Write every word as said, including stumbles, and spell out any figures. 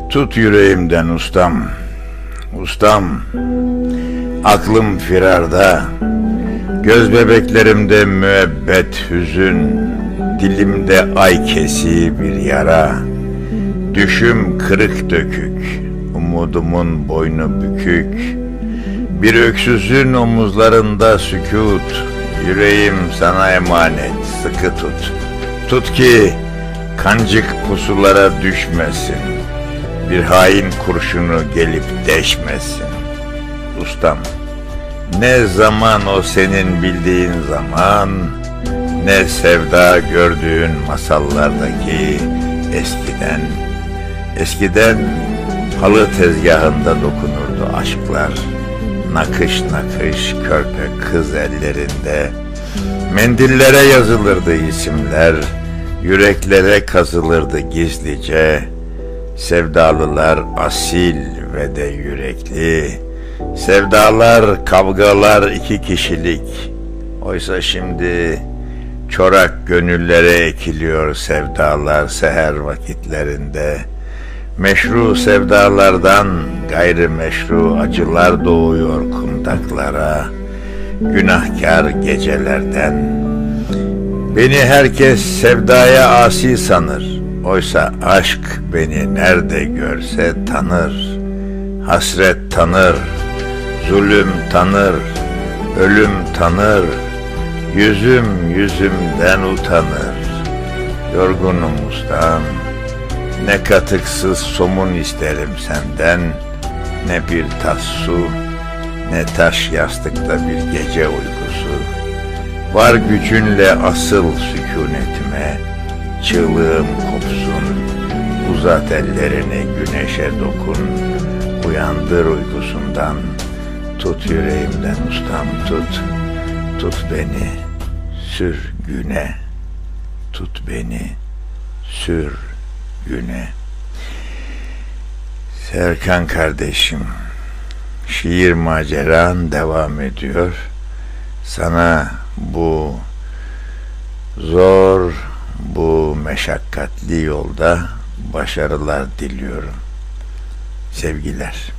Tut yüreğimden ustam, ustam. Aklım firarda, göz bebeklerimde müebbet hüzün, dilimde ay kesi bir yara. Düşüm kırık dökük, umudumun boynu bükük. Bir öksüzün omuzlarında sükût, yüreğim sana emanet, sıkı tut. Tut ki kancık pusulara düşmesin, bir hain kurşunu gelip deşmesin. Ustam, ne zaman o senin bildiğin zaman, ne sevda gördüğün masallardaki eskiden. Eskiden halı tezgahında dokunurdu aşklar, nakış nakış körpe kız ellerinde. Mendillere yazılırdı isimler, yüreklere kazılırdı gizlice. Sevdalılar asil ve de yürekli, sevdalar, kavgalar iki kişilik. Oysa şimdi çorak gönüllere ekiliyor sevdalar seher vakitlerinde. Meşru sevdalardan gayrimeşru acılar doğuyor kundaklara, günahkar gecelerden. Beni herkes sevdaya asi sanır, oysa aşk beni nerede görse tanır. Hasret tanır, zulüm tanır, ölüm tanır, yüzüm yüzümden utanır. Yorgunum ustam, ne katıksız somun isterim senden, ne bir tas su, ne taş yastıkta bir gece uykusu. Var gücünle asıl sükunetime, çığlığım kopsun, uzat ellerini güneşe dokun, uyandır uykusundan, tut yüreğimden ustam tut, tut beni, sür güne, tut beni, sür güne. Serkan kardeşim, şiir maceran devam ediyor. Sana bu zor, bu meşakkatli yolda başarılar diliyorum. Sevgiler.